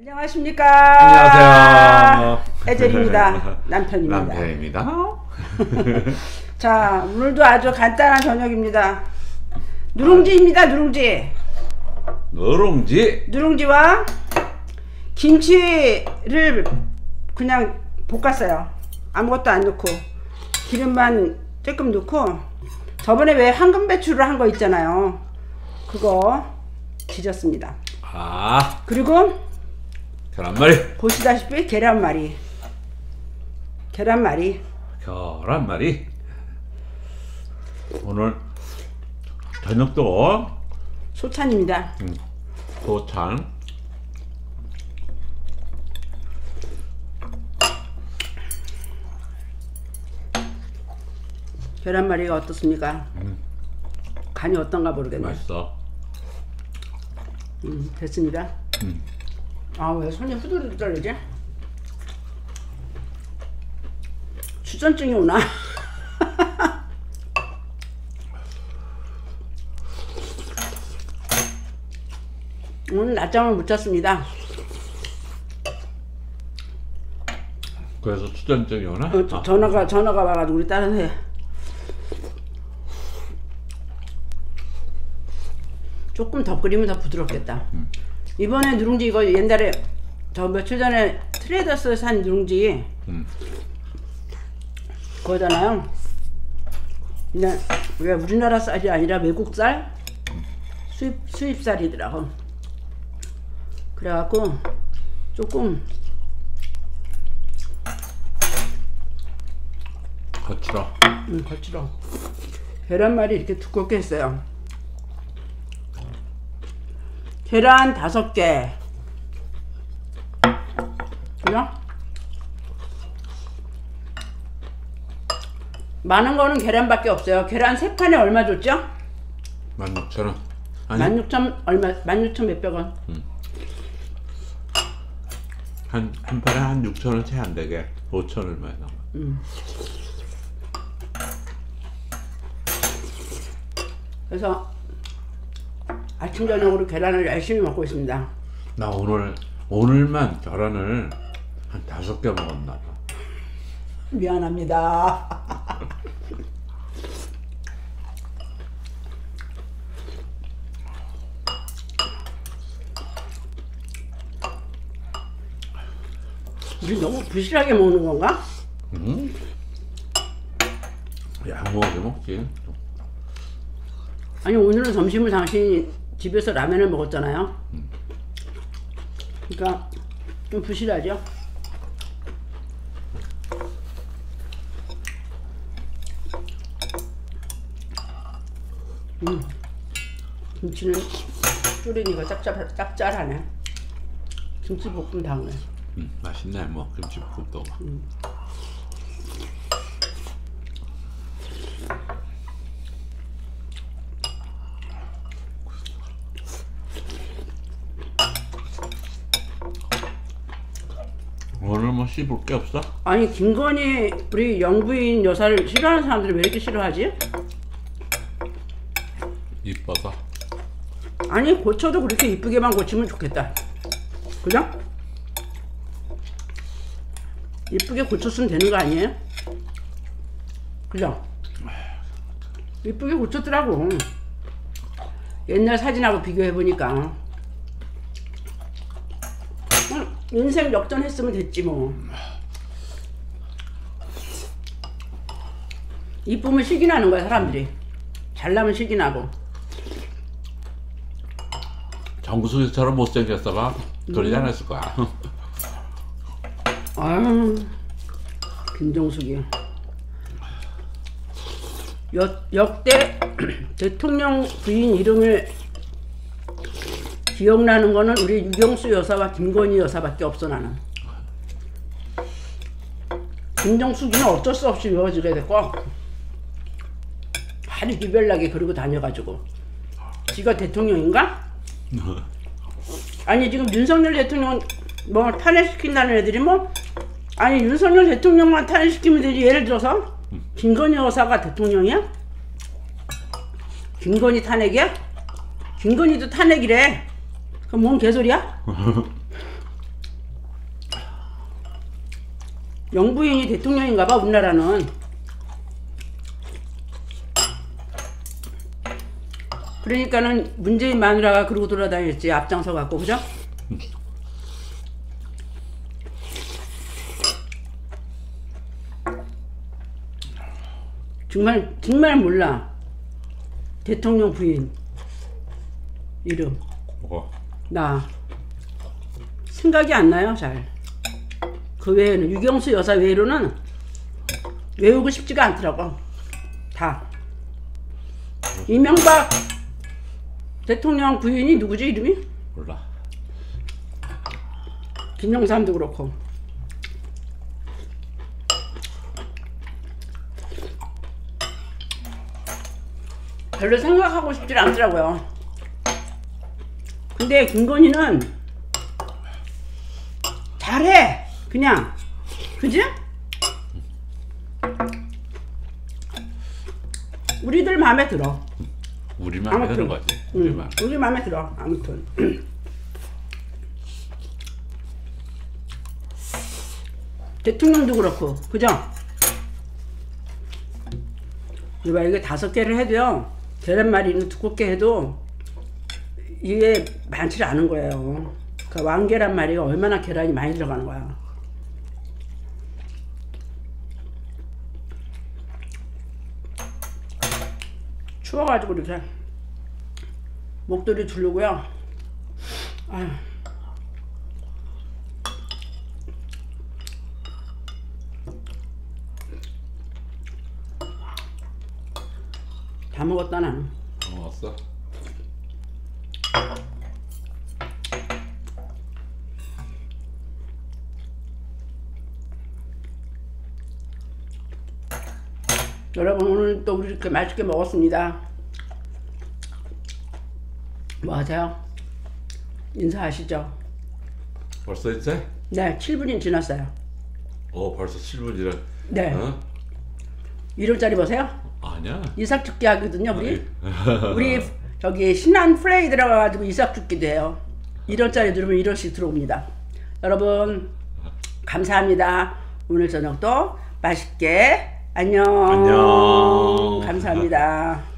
안녕하십니까. 안녕하세요. 에젤입니다. 남편입니다. 남편입니다. 자, 오늘도 아주 간단한 저녁입니다. 누룽지입니다. 누룽지. 누룽지와 김치를 그냥 볶았어요. 아무것도 안 넣고 기름만 조금 넣고, 저번에 왜 황금 배추를 한 거 있잖아요. 그거 지졌습니다. 그리고 계란말이. 보시다시피 계란말이. 오늘 저녁도 소찬입니다. 소찬. 계란말이가 어떻습니까? 간이 어떤가 모르겠네. 맛있어. 됐습니다. 아, 왜 손이 후들후들 떨리지? 추전증이 오나? 오늘 낮잠을 못 잤습니다. 그래서 추전증이 오나? 전화가 와가지고 우리 딸은 해. 조금 더 끓이면 더 부드럽겠다. 이번에 누룽지 이거 옛날에 저 며칠 전에 트레이더스에서 산 누룽지 그거잖아요. 근데 왜 우리나라 쌀이 아니라 외국 쌀? 수입 쌀이더라고. 그래갖고 조금 거칠어. 거칠어. 계란말이 이렇게 두껍게 했어요. 계란 5개. 그죠? 많은 거는 계란밖에 없어요. 계란 3판에 얼마 줬죠? 16,000원. 16,000 얼마? 16,000 몇백 원. 한 판에 한 6,000원 채 안 되게 5,000 얼마에 나와. 그래서 아침 저녁으로 계란을 열심히 먹고 있습니다. 나 오늘만 계란을 한 5개 먹었나 봐. 미안합니다. 우리 너무 부실하게 먹는 건가? 양호하게 먹지. 아니, 오늘은 점심을 당신이 집에서 라면을 먹었잖아요. 그러니까 좀 부실하죠? 김치는 줄이니까 짭짤하네. 김치볶음 다음에. 맛있네. 뭐 김치볶음도. 오늘 뭐 씹을 게 없어? 아니, 김건희 우리 영부인 여사를 싫어하는 사람들이 왜 이렇게 싫어하지? 이뻐서. 아니, 고쳐도 그렇게 이쁘게만 고치면 좋겠다. 그죠? 이쁘게 고쳤으면 되는 거 아니에요? 그죠? 이쁘게 고쳤더라고. 옛날 사진하고 비교해보니까 인생 역전했으면 됐지 뭐. 이쁘면 식이 나는 거야, 사람들이. 잘나면 식이 나고. 정수기처럼 못생겼어봐 그러지 않았을 거야. 아유, 김정숙이 역대 대통령 부인 이름을 기억나는 거는 우리 유경수 여사와 김건희 여사밖에 없어. 나는 김정숙이는 어쩔 수 없이 외워지게 됐고, 하루 기별나게 그러고 다녀가지고. 지가 대통령인가? 아니, 지금 윤석열 대통령 뭐 탄핵시킨다는 애들이 뭐, 아니 윤석열 대통령만 탄핵시키면 되지. 예를 들어서 김건희 여사가 대통령이야? 김건희 탄핵이야? 김건희도 탄핵이래. 그럼 뭔 개소리야? 영부인이 대통령인가 봐 우리나라는. 그러니까는 문재인 마누라가 그러고 돌아다녔지 앞장서 갖고 그죠? 정말 몰라 대통령 부인 이름. 뭐가? 나 생각이 안 나요 잘. 그 외에는 유경수 여사 외로는 외우고 싶지가 않더라고 다. 이명박 대통령 부인이 누구지 이름이? 몰라. 김영삼도 그렇고. 별로 생각하고 싶지 않더라고요. 근데 김건희는 잘해 그냥. 그지? 우리들 마음에 들어. 우리 마음에 드는 거지. 우리 마음에 들어. 아무튼 대통령도 그렇고 그죠? 이봐 이게 5개를 해도요 계란말이는 두껍게 해도 이게 많지 않은 거예요. 그 왕계란말이가 얼마나 계란이 많이 들어가는 거야. 추워가지고 이렇게 목도리 두르고요. 아휴. 다 먹었다 나는. 먹었어? 여러분 오늘 또 우리 이렇게 맛있게 먹었습니다. 뭐 하세요? 인사하시죠. 벌써 이제? 네 7분이 지났어요. 벌써 7분이라. 네. 어? 1원짜리 보세요. 아니야. 이삭 죽기 하거든요 우리. 우리 저기 신한 플레이 들어가가지고 이삭 죽기도 해요. 1원짜리 누르면 1원씩 들어옵니다. 여러분 감사합니다. 오늘 저녁도 맛있게 안녕. 안녕. 감사합니다.